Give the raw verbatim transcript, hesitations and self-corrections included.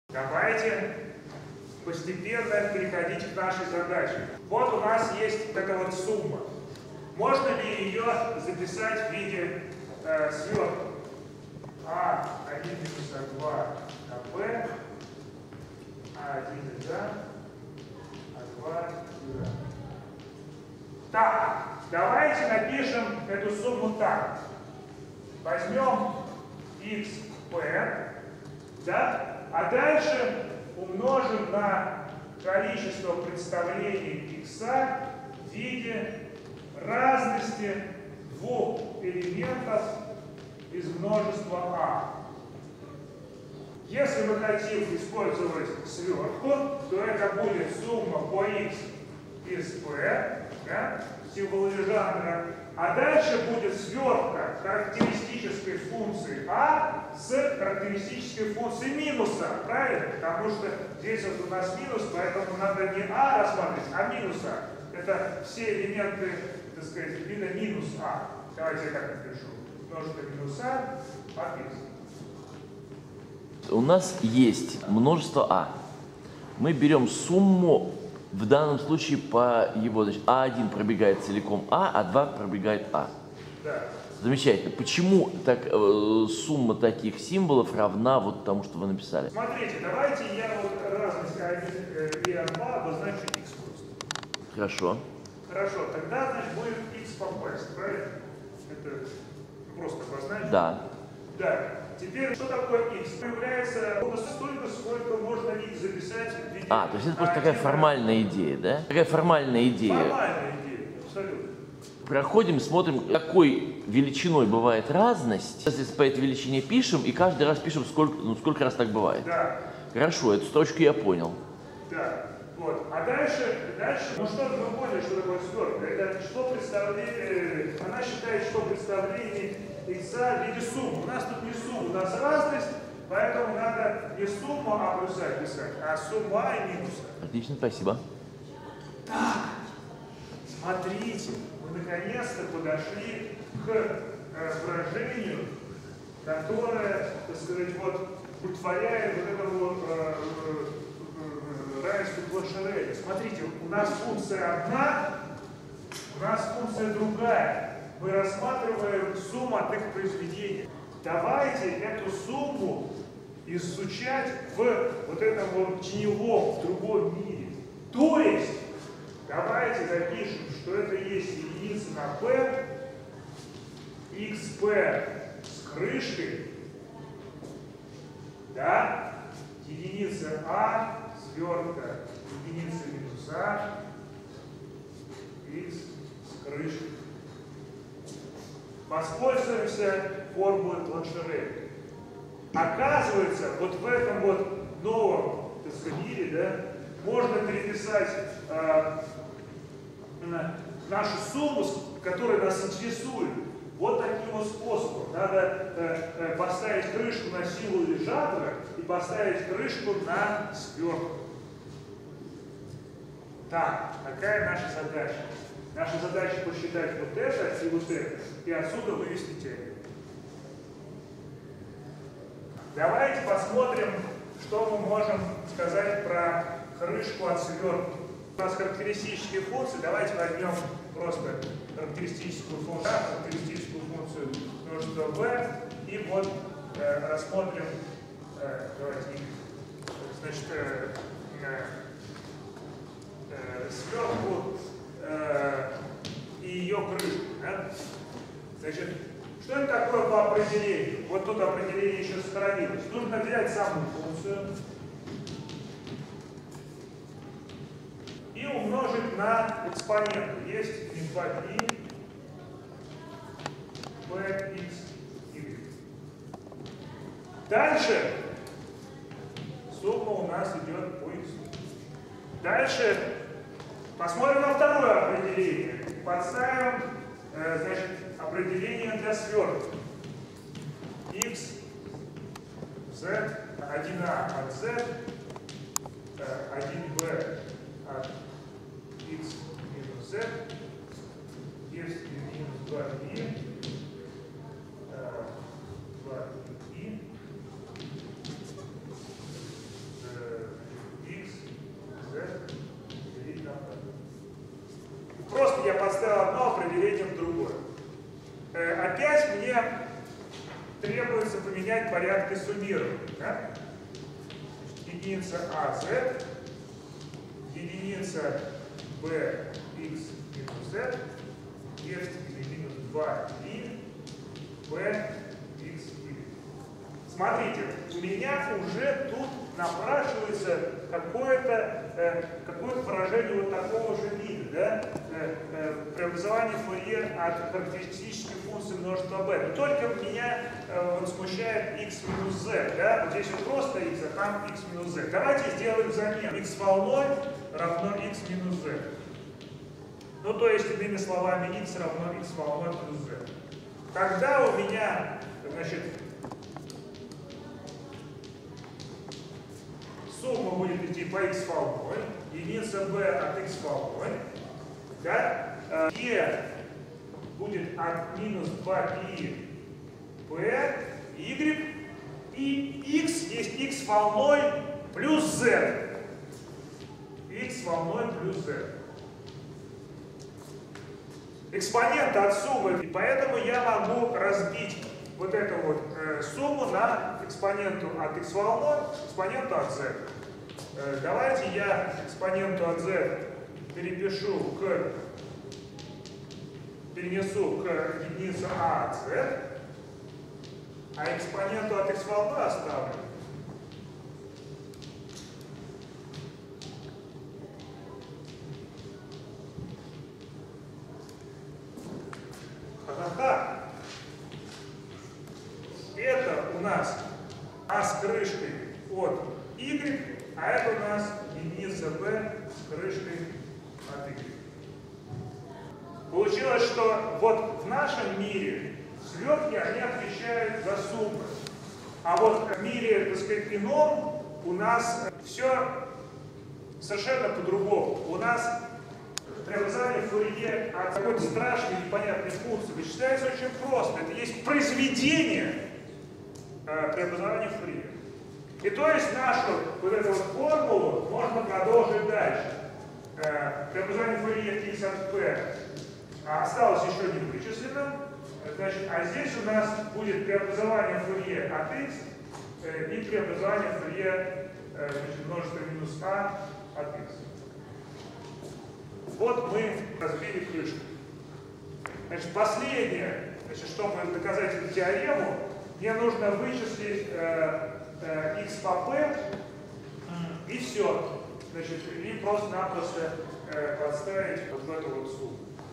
Давайте постепенно переходить к нашей задаче. Вот у нас есть эта вот сумма. Можно ли ее записать в виде э, свертка? А один минус А два на Б, А один сюда, А два сюда. Так, давайте напишем эту сумму так. Возьмем xp, да, а дальше умножим на количество представлений x в виде разности двух элементов из множества А. Если мы хотим использовать свертку, то это будет сумма по x из p, да, символ Лежандра, а дальше будет свертка характеристической функции А с характеристической функцией минуса, правильно? Потому что здесь вот у нас минус, поэтому надо не А рассматривать, а минус А. Это все элементы, так сказать, вида минус А. Давайте я так напишу. Множество минус А от x. У нас есть множество А. Мы берем сумму, в данном случае по его, значит, А один пробегает целиком А, А два пробегает А. Да. Замечательно. Почему так, э, сумма таких символов равна вот тому, что вы написали? Смотрите, давайте я вот разность А один и А два обозначу x просто. Хорошо. Хорошо, тогда, значит, будет x попасть, правильно? Это просто обозначить? Да. Да. Теперь, что такое x? Появляется ровно столько, сколько можно x записать в виде... А, то есть это просто такая формальная идея, да? Такая формальная идея. Формальная идея, абсолютно. Проходим, смотрим, какой величиной бывает разность. Сейчас по этой величине пишем, и каждый раз пишем, сколько, ну, сколько раз так бывает. Да. Хорошо, эту строчку я понял. Да. Вот. А дальше, дальше, ну что, мы поняли, что такое свертка. Это что представление, она считает, что представление x в виде суммы. У нас тут не сумма, у нас разность, поэтому надо не сумму А плюс А писать, а сумма А и минус А. Отлично, спасибо. Так, смотрите, мы наконец-то подошли к э, выражению, которое, так сказать, вот, удовлетворяет вот этому э, э, равенству Плашереля. Смотрите, у нас функция одна, у нас функция другая. Мы рассматриваем сумму от их произведения. Давайте эту сумму изучать в вот этом вот теневом, в другом мире. То есть, давайте запишем, что это есть единица на p, xp с крышкой, да, единица А, свертка, единица минус А, x с крышкой. Воспользуемся формулой Планшереля. Оказывается, вот в этом вот новом, так сказать, мире, да, можно переписать э, нашу сумму, которая нас интересует, вот таким вот способом. Надо э, э, поставить крышку на символ Лежандра и поставить крышку на свертку. Так, какая наша задача? Наша задача посчитать вот это и вот это, и отсюда вывести термин. Давайте посмотрим, что мы можем сказать про крышку от свертки. У нас характеристические функции. Давайте возьмем просто характеристическую функцию, характеристическую функцию множества b, и вот э, рассмотрим, э, давайте, значит, э, э, свертку э, и ее крышку. Да? Значит, что это такое по определению? Вот тут определение еще сохранилось. Нужно взять саму функцию и умножить на экспоненты. Есть и два и b, x, y. Дальше сумма у нас идет по x. Дальше посмотрим на второе определение. Подставим, э, значит, определение для свертки. X, z, один а от z, один b от x минус z, есть минус два и, два и, опять мне требуется поменять порядки суммирования. Да? Единица а z, единица b x минус z, e в степени минус два и b x y. Смотрите, у меня уже тут напрашивается какое-то э, какое выражение вот такого же вида, да? э, э, преобразование Фурье от характеристической функции множества b. Но только меня э, вот смущает x минус z, да? Вот здесь вот просто x, а там x минус z. Давайте сделаем замену. X волной равно x минус z. Ну, то есть, иными словами, x равно x волной плюс z. Тогда у меня, значит, сумма будет идти по x волной, единица b от x волной, да? E будет от минус два пи p, y, и x есть x волной плюс z. X волной плюс z. Экспонент от суммы, и поэтому я могу разбить вот эту вот э, сумму на экспоненту от x волной, экспоненту от z. Э, давайте я экспоненту от z перепишу к, перенесу к единице а от z, а экспоненту от x волны оставлю. Ха-ха-ха. Это у нас а с крышкой от y, а это у нас единица b с крышкой от y. Получилось, что вот в нашем мире слетки, они отвечают за суммы. А вот в мире, так сказать, ином у нас все совершенно по-другому. У нас преобразование Фурье от какой-то страшной непонятной функции вычисляется очень просто. Это есть произведение э, преобразования Фурье. И то есть нашу вот эту вот формулу можно продолжить дальше. Э, преобразование Фурье от x от p осталось еще не вычисленным. Значит, а здесь у нас будет преобразование Фурье от x э, и преобразование Фурье э, значит, множество минус а от x. Вот мы разбили крышку. Значит, последнее, значит, чтобы доказать эту теорему, мне нужно вычислить э, э, x по p, и все. Значит, и просто-напросто э, подставить вот в эту вот сумму.